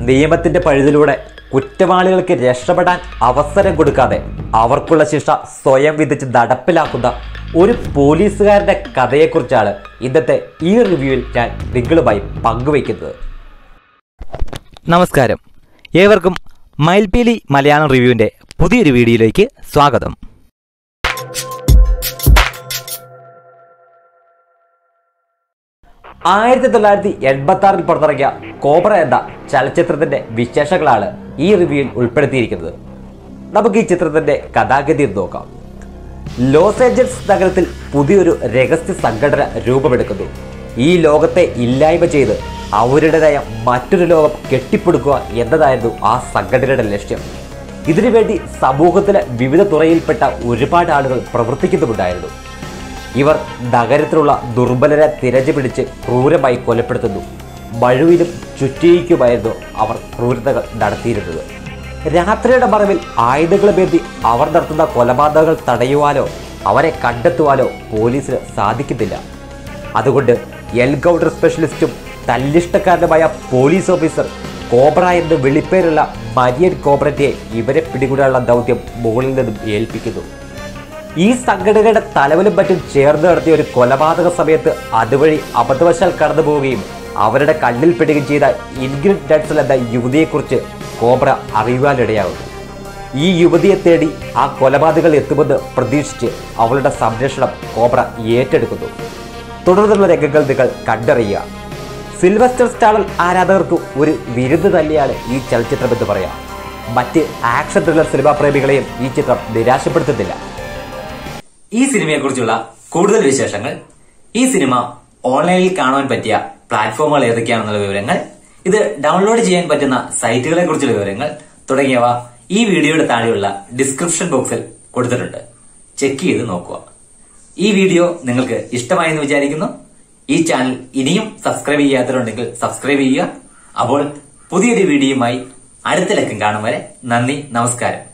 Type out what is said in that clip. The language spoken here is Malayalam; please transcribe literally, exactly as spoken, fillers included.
നിയമത്തിന്റെ പഴുതിലൂടെ കുറ്റവാളികൾക്ക് രക്ഷപ്പെടാൻ അവസരം കൊടുക്കാതെ അവർക്കുള്ള ശിക്ഷ സ്വയം വിധിച്ച് നടപ്പിലാക്കുന്ന ഒരു പോലീസുകാരന്റെ കഥയെക്കുറിച്ചാണ് ഇന്നത്തെ ഈ റിവ്യൂവിൽ ഞാൻ നിങ്ങളുമായി പങ്കുവയ്ക്കുന്നത്. നമസ്കാരം, ഏവർക്കും മയിൽപീലി മലയാളം റിവ്യൂവിൻ്റെ പുതിയൊരു വീഡിയോയിലേക്ക് സ്വാഗതം. ആയിരത്തി തൊള്ളായിരത്തി എൺപത്തി ആറിൽ പുറത്തിറങ്ങിയ കോബ്ര എന്ന ചലച്ചിത്രത്തിന്റെ വിശേഷങ്ങളാണ് ഈ റിവ്യൂവിൽ ഉൾപ്പെടുത്തിയിരിക്കുന്നത്. നമുക്ക് ഈ ചിത്രത്തിന്റെ കഥാഗതി നോക്കാം. ലോസ് ഏഞ്ചൽസ് നഗരത്തിൽ പുതിയൊരു രഹസ്യ സംഘടന രൂപമെടുക്കുന്നു. ഈ ലോകത്തെ ഇല്ലായ്മ ചെയ്ത് അവരുടേതായ മറ്റൊരു ലോകം കെട്ടിപ്പടുക്കുക എന്നതായിരുന്നു ആ സംഘടനയുടെ ലക്ഷ്യം. ഇതിനുവേണ്ടി സമൂഹത്തിലെ വിവിധ തുറയിൽപ്പെട്ട ഒരുപാട് ആളുകൾ പ്രവർത്തിക്കുന്നുമുണ്ടായിരുന്നു. ഇവർ നഗരത്തിലുള്ള ദുർബലരെ തിരഞ്ഞു പിടിച്ച് ക്രൂരമായി കൊലപ്പെടുത്തുന്നു. മഴുവിലും ചുറ്റിക്കുമായിരുന്നു അവർ ക്രൂരതകൾ നടത്തിയിരുന്നത്. രാത്രിയുടെ മറവിൽ ആയുധങ്ങളുമേന്തി അവർ നടത്തുന്ന കൊലപാതകങ്ങൾ തടയുവാനോ അവരെ കണ്ടെത്തുവാനോ പോലീസിന് സാധിക്കുന്നില്ല. അതുകൊണ്ട് എൻകൗണ്ടർ സ്പെഷ്യലിസ്റ്റും തല്ലിഷ്ടക്കാരനുമായ പോലീസ് ഓഫീസർ കോബ്ര എന്ന് വിളിപ്പേരുള്ള മരിയൻ കോബ്രയെ ഇവരെ പിടികൂടാനുള്ള ദൗത്യം മുകളിൽ നിന്നും ഏൽപ്പിക്കുന്നു. ഈ സംഘടനയുടെ തലവലും മറ്റും ചേർന്ന് നടത്തിയ ഒരു കൊലപാതക സമയത്ത് അതുവഴി അബദ്ധവശാൽ കടന്നു പോവുകയും അവരുടെ കണ്ണിൽ പെടുകയും ചെയ്ത ഇൻഗ്രിഡ് ഡൻസൽ എന്ന യുവതിയെക്കുറിച്ച് കോബ്ര അറിയുവാനിടയാകുന്നു. ഈ യുവതിയെ തേടി ആ കൊലപാതകൾ എത്തുമെന്ന് പ്രതീക്ഷിച്ച് അവളുടെ സംരക്ഷണം കോബ്ര ഏറ്റെടുക്കുന്നു. തുടർന്നുള്ള രംഗങ്ങൾ നിങ്ങൾ കണ്ടറിയുക. സിൽവസ്റ്റർ സ്റ്റാളോൺ ആരാധകർക്ക് ഒരു വിരുന്ന് തന്നെയാണ് ഈ ചലച്ചിത്രം എന്ന് പറയാം. മറ്റ് ആക്ഷൻ ത്രില്ലർ സിനിമാ പ്രേമികളെയും ഈ ചിത്രം നിരാശപ്പെടുത്തുന്നില്ല. ഈ സിനിമയെക്കുറിച്ചുള്ള കൂടുതൽ വിശേഷങ്ങൾ, ഈ സിനിമ ഓൺലൈനിൽ കാണുവാൻ പറ്റിയ പ്ലാറ്റ്ഫോമുകൾ ഏതൊക്കെയാണെന്നുള്ള വിവരങ്ങൾ, ഇത് ഡൗൺലോഡ് ചെയ്യാൻ പറ്റുന്ന സൈറ്റുകളെ കുറിച്ചുള്ള വിവരങ്ങൾ തുടങ്ങിയവ ഈ വീഡിയോയുടെ താഴെയുള്ള ഡിസ്ക്രിപ്ഷൻ ബോക്സിൽ കൊടുത്തിട്ടുണ്ട്. ചെക്ക് ചെയ്ത് നോക്കുക. ഈ വീഡിയോ നിങ്ങൾക്ക് ഇഷ്ടമായെന്ന് വിചാരിക്കുന്നു. ഈ ചാനൽ ഇനിയും സബ്സ്ക്രൈബ് ചെയ്യാത്തവരുണ്ടെങ്കിൽ സബ്സ്ക്രൈബ് ചെയ്യുക. അപ്പോൾ പുതിയൊരു വീഡിയോയുമായി അടുത്ത ലക്കം കാണും വരെ നന്ദി, നമസ്കാരം.